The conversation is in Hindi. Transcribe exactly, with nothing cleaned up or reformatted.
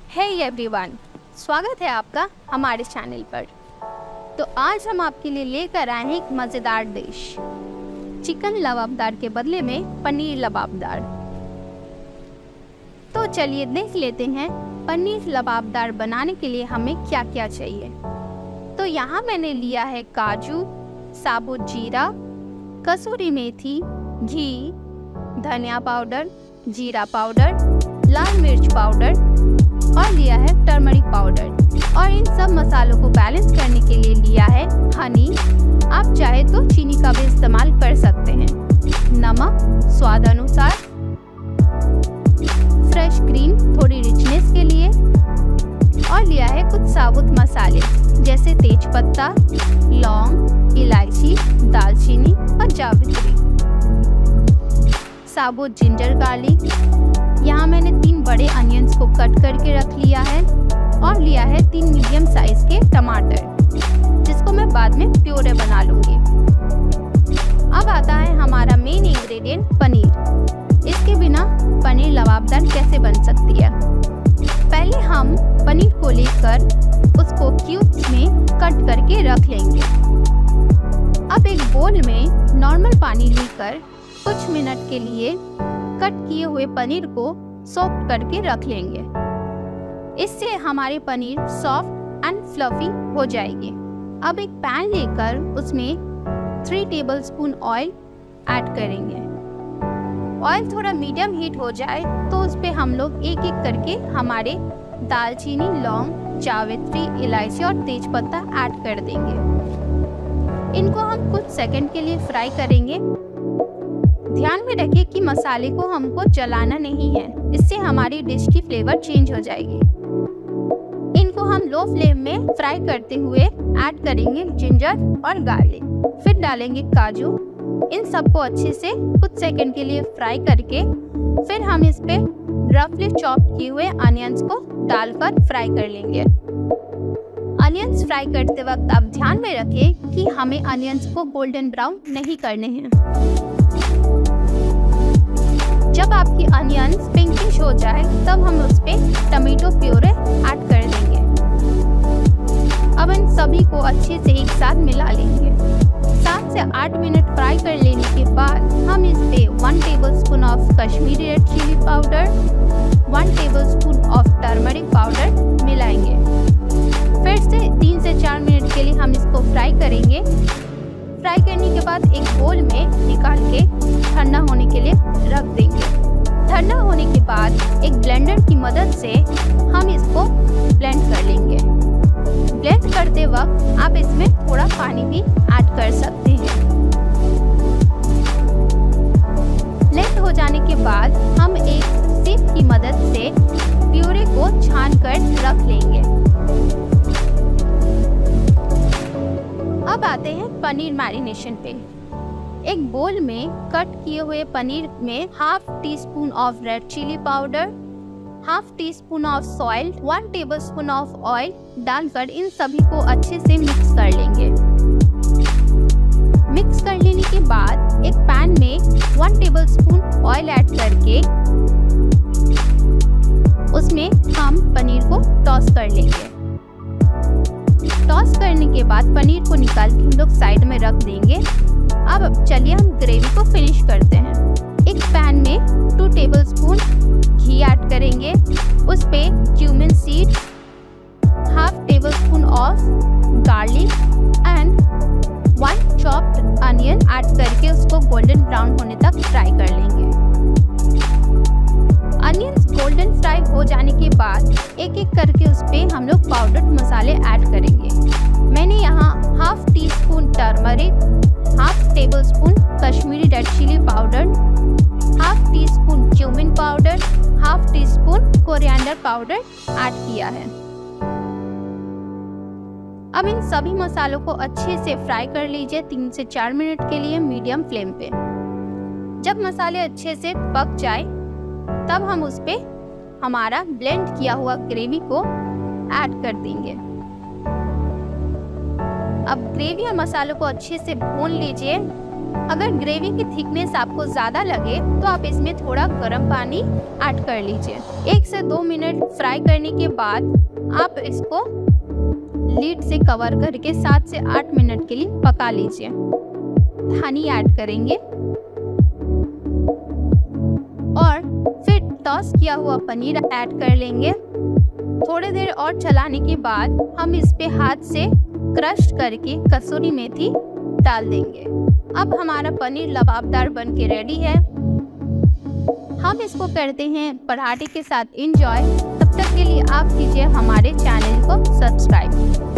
हे एवरीवन, स्वागत है आपका हमारे चैनल पर। तो आज हम आपके लिए लेकर आए हैं एक मज़ेदार डिश, चिकन लबाबदार के बदले में पनीर लबाबदार। तो चलिए देख लेते हैं पनीर लबाबदार बनाने के लिए हमें क्या क्या चाहिए। तो यहाँ मैंने लिया है काजू, साबुत जीरा, कसूरी मेथी, घी, धनिया पाउडर, जीरा पाउडर, लाल मिर्च पाउडर और लिया है टर्मरिक पाउडर। और इन सब मसालों को बैलेंस करने के लिए लिया है हनी, आप चाहे तो चीनी का भी इस्तेमाल कर सकते हैं, नमक स्वाद अनुसार, फ्रेश क्रीम थोड़ी रिचनेस के लिए, और लिया है कुछ साबुत मसाले जैसे तेज पत्ता, लौंग, इलायची, दालचीनी और जावित्री, साबुत जिंजर गार्लिक। यहाँ मैंने तीन बड़े अनियंस को कट करके रख लिया है और लिया है तीन मीडियम साइज के टमाटर, जिसको मैं बाद में प्यूरे बना लूँगी। अब आता है हमारा मेन इंग्रेडिएंट पनीर। इसके बिना पनीर लबाबदार कैसे बन सकती है। पहले हम पनीर को लेकर उसको क्यूब्स में कट करके रख लेंगे। अब एक बोल में नॉर्मल पानी लेकर कुछ मिनट के लिए कट किए हुए पनीर को सॉफ्ट करके रख लेंगे। इससे हमारी पनीर सॉफ्ट एंड फ्लफी हो जाएगी। अब एक पैन लेकर उसमें थ्री टेबलस्पून ऑयल ऐड करेंगे। ऑयल थोड़ा मीडियम हीट हो जाए तो उस पे हम लोग एक एक करके हमारे दालचीनी, लौंग, जावित्री, इलायची और तेजपत्ता ऐड कर देंगे। इनको हम कुछ सेकंड के लिए फ्राई करेंगे। ध्यान में रखिए कि मसाले को हमको जलाना नहीं है, इससे हमारी डिश की फ्लेवर चेंज हो जाएगी। इनको हम लो फ्लेम में फ्राई करते हुए ऐड करेंगे जिंजर और गार्लिक, फिर डालेंगे काजू। इन सबको अच्छे से कुछ सेकंड के लिए फ्राई करके फिर हम इस पे रफली चॉप किए हुए अनियंस को डालकर फ्राई कर लेंगे। अनियंस फ्राई करते वक्त आप ध्यान में रखें कि हमें अनियंस को गोल्डन ब्राउन नहीं करने हैं। जब आपकी अनियंस पिंकिश हो जाए तब हम उस पे टमेटो प्यूरे ऐड कर देंगे। अब इन सभी को अच्छे से एक साथ मिला लेंगे। सात से आठ मिनट फ्राई कर लेने के बाद हम इस पे one tablespoon of Kashmiri red chilli powder, one tablespoon of turmeric powder मिलाएंगे। फिर से तीन से चार मिनट के लिए हम इसको फ्राई करेंगे। फ्राई करने के बाद एक बोल में निकाल के ठंडा होने के लिए रख देंगे। ठंडा होने के बाद एक ब्लेंडर की मदद से हम इसको ब्लेंड कर लेंगे। ब्लेंड करते वक्त आप इसमें थोड़ा पानी भी ऐड कर सकते हैं। ब्लेंड हो जाने के बाद हम एक सिप की मदद से प्यूरे को छान कर रख लेंगे। अब आते हैं पनीर मैरिनेशन पे। एक बोल में कट किए हुए पनीर में half teaspoon of red chilli powder, half teaspoon of salt, one tablespoon of oil डालकर इन सभी को अच्छे से मिक्स कर लेंगे। मिक्स कर लेने के बाद एक पैन में वन टेबलस्पून ऑयल ऐड करके उसमें हम पनीर को टॉस कर लेंगे। टॉस करने के बाद पनीर को निकाल के हम लोग साइड में रख देंगे। अब चलिए हम ग्रेवी को फिनिश करते हैं। एक पैन में टू टेबलस्पून घी ऐड करेंगे। उस पे cumin seed, half tablespoon of garlic and one chopped onion add करके उसको गोल्डन ब्राउन होने तक फ्राई कर लेंगे। अनियंस गोल्डन फ्राई हो जाने के बाद एक एक करके उस पे हम लोग पाउडर्ड मसाले ऐड करेंगे। मैंने यहाँ half teaspoon turmeric, half tablespoon Kashmiri red chilli powder, half teaspoon cumin powder, half teaspoon coriander powder add किया है। अब इन सभी मसालों को अच्छे से फ्राई कर लीजिए तीन से चार मिनट के लिए मीडियम फ्लेम पे। जब मसाले अच्छे से पक जाए तब हम उस पे हमारा ब्लेंड किया हुआ ग्रेवी को ऐड कर देंगे। अब ग्रेवी और मसालों को अच्छे से भून लीजिए अगर ग्रेवी की थिकनेस आपको ज़्यादा लगे तो आप इसमें थोड़ा गर्म पानी ऐड कर लीजिए। एक से दो मिनट फ्राई करने के बाद आप इसको लीड से कवर करके सात से आठ मिनट के लिए पका लीजिए। हनी ऐड करेंगे और फिर टॉस किया हुआ पनीर ऐड कर लेंगे। थोड़ी देर और चलाने के बाद हम इस पे हाथ से क्रश करके कसूरी मेथी डाल देंगे। अब हमारा पनीर लबाबदार बन के रेडी है। हम इसको करते हैं पराठे के साथ एंजॉय। तब तक के लिए आप कीजिए हमारे चैनल को सब्सक्राइब।